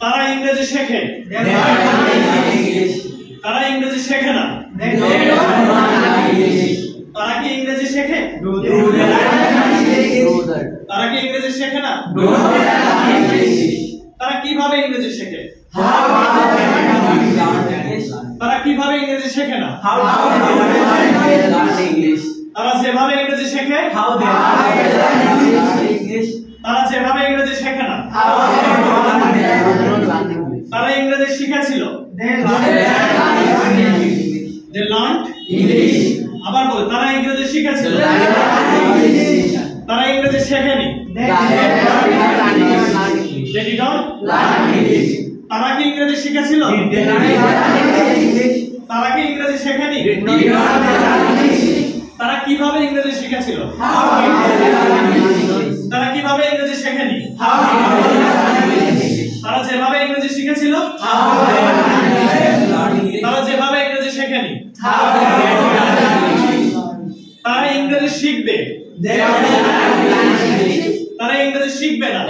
তারা ইংরেজি শেখে, তারা ইংরেজি শেখে না। তারা কি ইংরেজি শেখে? তারা কি ইংরেজি শেখে না? তারা কিভাবে ইংরেজি শেখে? তারা কিভাবে ইংরেজি শেখে না? তারা যেভাবে ইংরেজি শেখে, তারা যেভাবে ইংরেজি শেখে না। তারা ইংরেজি শিখেছিল, they learned English। আবার বল, তারা ইংরেজি শিখেছিল, তারা ইংরেজি শেখেনি, they did not learn English। তারা কি ইংরেজি শিখেছিল? তারা কি ইংরেজি শেখেনি? তারা কিভাবে ইংরেজি শিখেছিল? তারা কিভাবে ইংরেজি শেখেনি? তারা যেভাবে ইংরেজি শিখেছিল, তারা যেভাবে ইংরেজি শেখেনি। তারা ইংরেজি শিখবে, তারা ইংরেজি শিখবে না।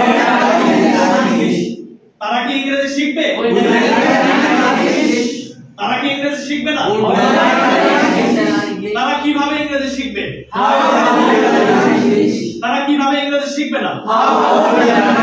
তারা কি ইংরেজি শিখবে? তারা কি ইংরেজি শিখবে না? তারা কিভাবে ইংরেজি শিখবে? তারা কিভাবে ইংরেজি শিখবে না?